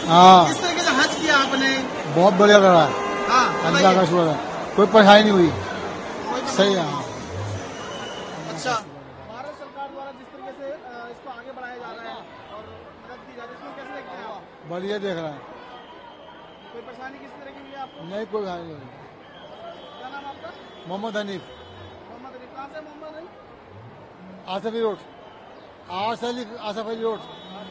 हाँ। किस तरीके से हज किया आपने? बहुत बढ़िया लगा है। हाँ, अल्लाह का शुक्र है, कोई परेशानी नहीं हुई। सही है। अच्छा, भारत सरकार द्वारा जिस तरीके से इसको आगे बढ़ाया जा रहा है और मदद दी जा रही है, इसको कैसे देखते हैं आप? बढ़िया देख रहा है। कोई परेशानी किस तरह की हुई है आपको? नहीं, कोई परेशानी नहीं। क्या नाम आपका? मोहम्मद हनीफ। मोहम्मद अली। कहाँ से मोहम्मद अली? आसफी रोड। आसफ अली रोड।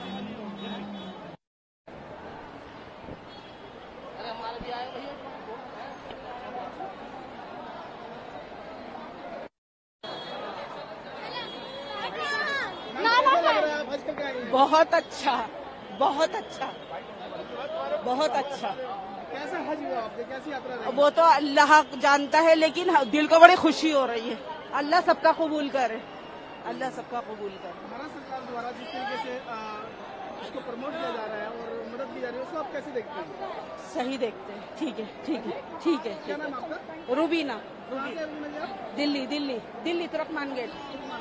बहुत अच्छा, बहुत अच्छा, बहुत अच्छा। कैसा हज हुआ आपने? कैसी यात्रा रही? वो तो अल्लाह जानता है, लेकिन दिल को बड़ी खुशी हो रही है। अल्लाह सबका कबूल करे, अल्लाह सबका कबूल करे। भारत सरकार द्वारा जिस तरीके से इसको प्रमोट किया जा रहा है और मदद दी जा रही है, उसको आप कैसे देखते हैं? सही देखते हैं। ठीक है, ठीक है, ठीक है। क्या नाम आपका? रूबीना। कहाँ से रूबीना जी आप? दिल्ली, दिल्ली, दिल्ली तुर्कमान गेट।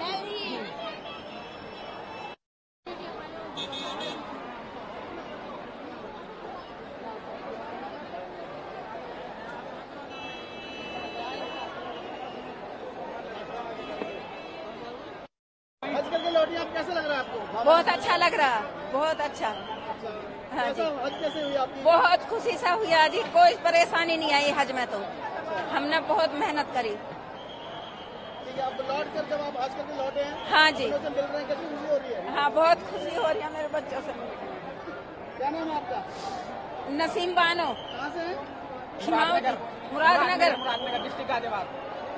हज करके लौटी आप, कैसा लग रहा है आपको? बहुत अच्छा लग रहा, बहुत अच्छा। हाँ जी, कैसा हज कैसे हुई आपकी? बहुत खुशी से हुआ जी, कोई परेशानी नहीं आई हज में। तो हमने बहुत मेहनत करी। ठीक है, अब लौट कर जब आप हज करके लौटे हैं, हाँ जी, अपनों से मिल रहे हैं, कैसी खुशी हो रही है? हाँ बहुत खुशी हो रही है मेरे बच्चों से मिलकर। क्या नाम है आपका? नसीम बानो। कहाँ से है? मुरादनगर। डिस्ट्रिक्ट गाजियाबाद।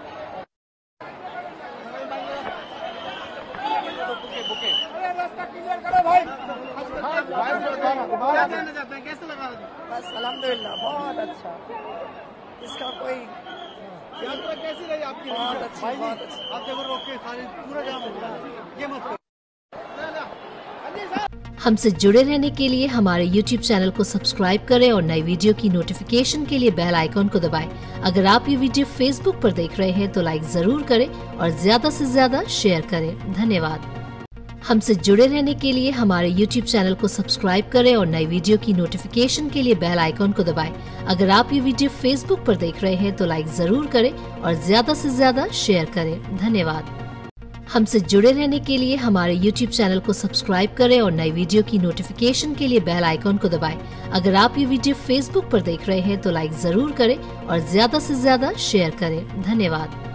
क्या कहना चाहते हैं? कैसे लगा? बस अल्हम्दुलिल्लाह बहुत अच्छा। इसका कोई यात्रा कैसी रही आपकी? बहुत अच्छी, बहुत अच्छी। आप देखो रोक के सारे पूरा जाम हो गया, ये मत करो। हमसे जुड़े रहने के लिए हमारे YouTube चैनल को सब्सक्राइब करें और नई वीडियो की नोटिफिकेशन के लिए बेल आइकॉन को दबाएं। अगर आप ये वीडियो Facebook पर देख रहे हैं तो लाइक जरूर करें और ज्यादा से ज्यादा शेयर करें। धन्यवाद। हमसे जुड़े रहने के लिए हमारे YouTube चैनल को सब्सक्राइब करें और नई वीडियो की नोटिफिकेशन के लिए बेल आइकॉन को दबाएं। अगर आप ये वीडियो Facebook पर देख रहे हैं तो लाइक जरूर करें और ज्यादा से ज्यादा शेयर करें। धन्यवाद। हमसे जुड़े रहने के लिए हमारे YouTube चैनल को सब्सक्राइब करें और नई वीडियो की नोटिफिकेशन के लिए बेल आइकॉन को दबाएं। अगर आप ये वीडियो Facebook पर देख रहे हैं तो लाइक जरूर करें और ज्यादा से ज्यादा शेयर करें। धन्यवाद।